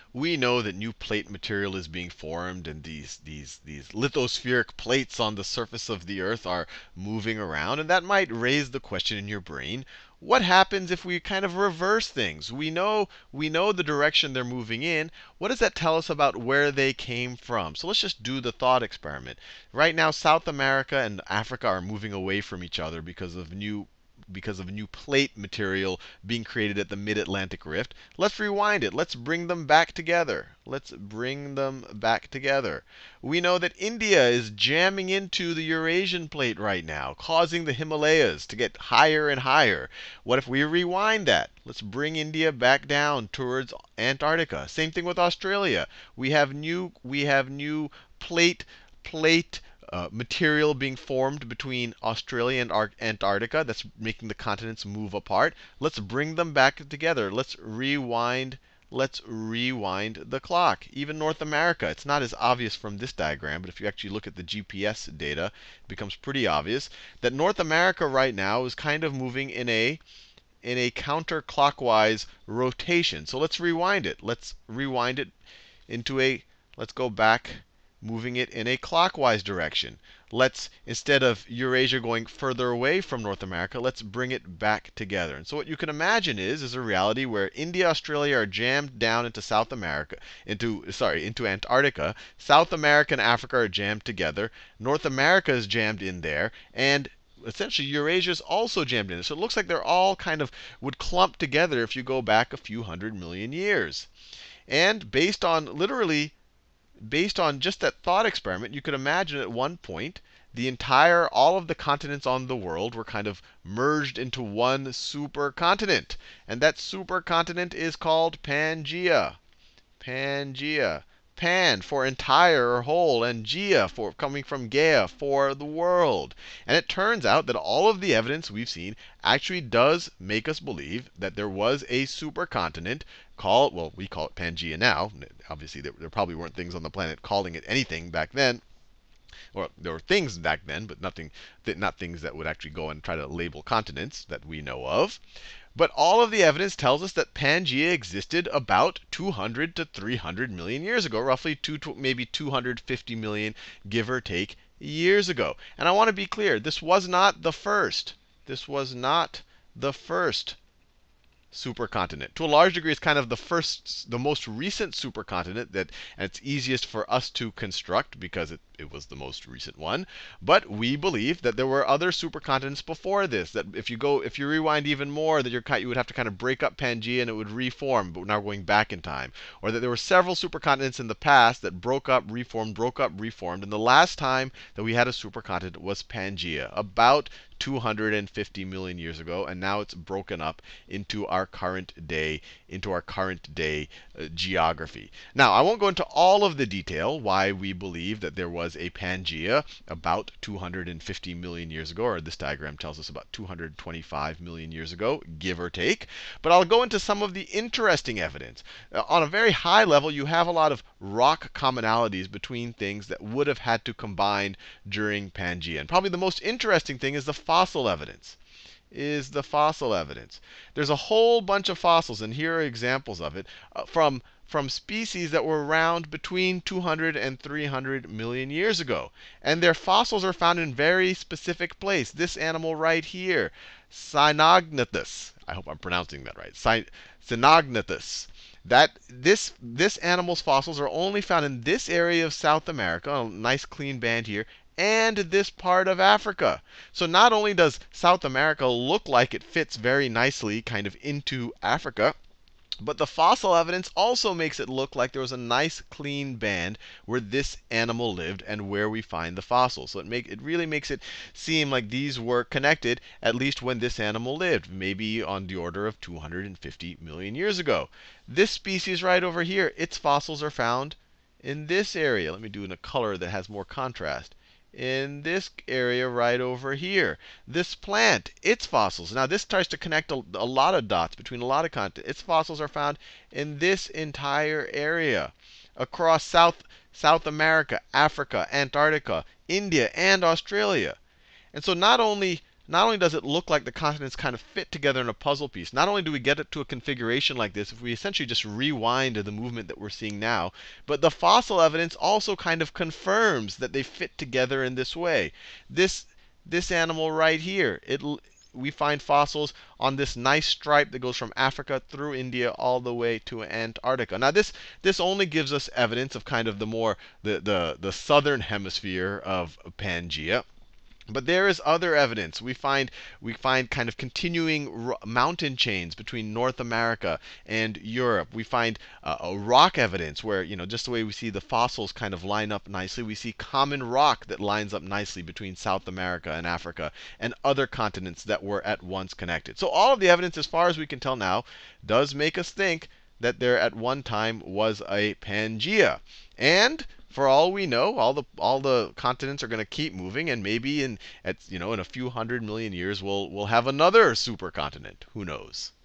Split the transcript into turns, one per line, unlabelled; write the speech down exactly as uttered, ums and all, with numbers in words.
we know that new plate material is being formed, and these, these, these lithospheric plates on the surface of the Earth are moving around. And that might raise the question in your brain, what happens if we kind of reverse things? We know, we know the direction they're moving in. What does that tell us about where they came from? So let's just do the thought experiment. Right now, South America and Africa are moving away from each other because of new because of new plate material being created at the mid-Atlantic rift. Let's rewind it. Let's bring them back together. Let's bring them back together. We know that India is jamming into the Eurasian plate right now, causing the Himalayas to get higher and higher. What if we rewind that? Let's bring India back down towards Antarctica. Same thing with Australia. We have new we have new plate plate uh, material being formed between Australia and Ar Antarctica that's making the continents move apart. Let's bring them back together. Let's rewind. Let's rewind the clock. Even North America. It's not as obvious from this diagram, but if you actually look at the G P S data, it becomes pretty obvious that North America right now is kind of moving in a in a counterclockwise rotation. So let's rewind it. Let's rewind it into a, let's go back, moving it in a clockwise direction. Let's, instead of Eurasia going further away from North America, let's bring it back together. And so what you can imagine is, is a reality where India, Australia are jammed down into South America, into, sorry, into Antarctica. South America and Africa are jammed together. North America is jammed in there. And essentially, Eurasia is also jammed in. So it looks like they're all kind of would clump together if you go back a few hundred million years. And based on literally, based on just that thought experiment, you could imagine at one point the entire, all of the continents on the world were kind of merged into one supercontinent. And that supercontinent is called Pangea. Pangea. Pan for entire or whole, and Gea for coming from Gaia for the world. And it turns out that all of the evidence we've seen actually does make us believe that there was a supercontinent called, well, we call it Pangea now. Obviously, there, there probably weren't things on the planet calling it anything back then. Or there were things back then, but nothing, not things that would actually go and try to label continents that we know of. But all of the evidence tells us that Pangea existed about two hundred to three hundred million years ago, roughly two, maybe two hundred fifty million, give or take, years ago. And I want to be clear, this was not the first. This was not the first supercontinent. To a large degree, it's kind of the first, the most recent supercontinent that, and it's easiest for us to construct because it, it was the most recent one. But we believe that there were other supercontinents before this. That if you go, if you rewind even more, that you're, you would have to kind of break up Pangea and it would reform. But now going back in time, or that there were several supercontinents in the past that broke up, reformed, broke up, reformed, and the last time that we had a supercontinent was Pangea, about two hundred fifty million years ago, and now it's broken up into our current day, into our current day uh, geography. Now, I won't go into all of the detail why we believe that there was a Pangea about two hundred fifty million years ago, or this diagram tells us about two hundred twenty-five million years ago, give or take. But I'll go into some of the interesting evidence. Uh, on a very high level, you have a lot of rock commonalities between things that would have had to combine during Pangea. And probably the most interesting thing is the fossil evidence. Is the fossil evidence. There's a whole bunch of fossils, and here are examples of it, uh, from, from species that were around between two hundred and three hundred million years ago. And their fossils are found in very specific place. This animal right here, Cynognathus. I hope I'm pronouncing that right. Cynognathus. That this this animal's fossils are only found in this area of South America, a nice clean band here, and this part of Africa. So not only does South America look like it fits very nicely kind of into Africa, but the fossil evidence also makes it look like there was a nice clean band where this animal lived and where we find the fossils. So it make it really makes it seem like these were connected, at least when this animal lived, maybe on the order of two hundred fifty million years ago. This species right over here, its fossils are found in this area. Let me do in a color that has more contrast. In this area right over here. This plant, its fossils. Now this tries to connect a, a lot of dots between a lot of content. Its fossils are found in this entire area. Across South, South America, Africa, Antarctica, India, and Australia. And so not only, not only does it look like the continents kind of fit together in a puzzle piece, not only do we get it to a configuration like this if we essentially just rewind to the movement that we're seeing now, but the fossil evidence also kind of confirms that they fit together in this way. This this animal right here, it we find fossils on this nice stripe that goes from Africa through India all the way to Antarctica. Now this this only gives us evidence of kind of the more the the, the southern hemisphere of Pangea. But there is other evidence. We find we find kind of continuing mountain chains between North America and Europe. We find uh, a rock evidence where, you know, just the way we see the fossils kind of line up nicely, we see common rock that lines up nicely between South America and Africa and other continents that were at once connected. So all of the evidence, as far as we can tell now, does make us think that there at one time was a Pangea. And for all we know, all the all the continents are going to keep moving, and maybe in at you know in a few hundred million years we'll we'll have another supercontinent. Who knows?